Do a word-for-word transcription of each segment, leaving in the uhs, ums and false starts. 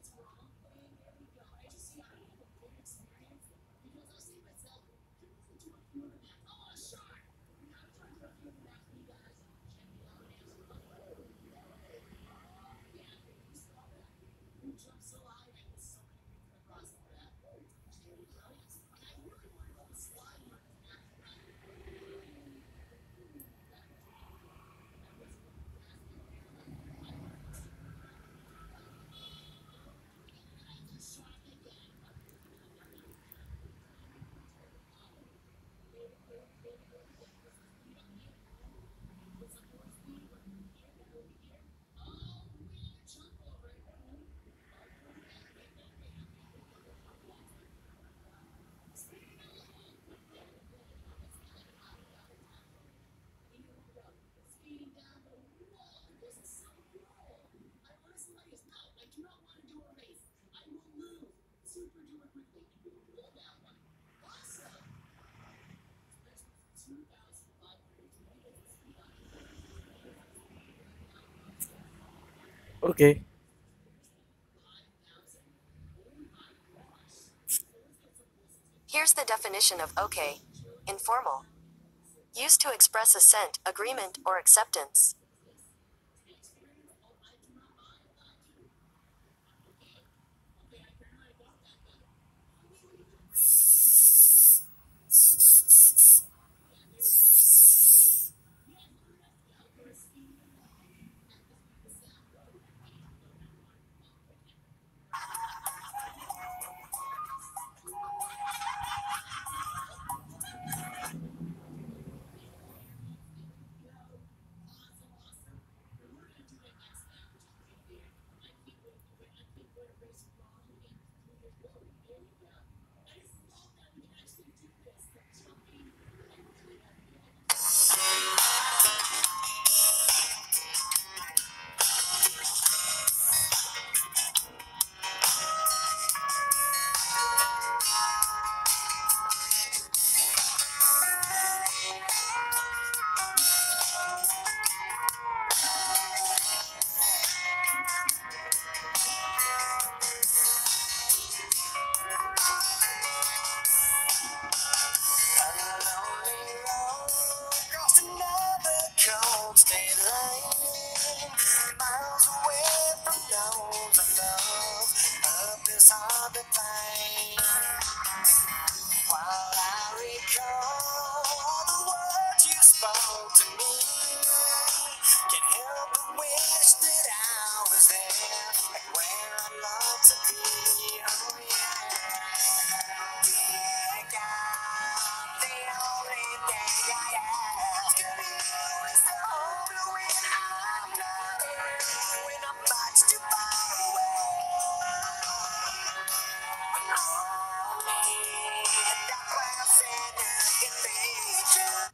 Okay. Here's the definition of okay. Informal. Used to express assent, agreement, or acceptance. Across another cold state line, miles away from those I love. Love is hard to find. While I recall all the words you spoke to me, can't help but wish that I was there, like where I'd love to be. Oh yeah, dear God, the only thing I ask of you is to hold me when I'm not here, when I'm much too far away.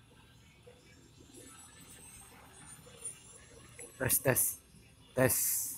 Tes tes tes.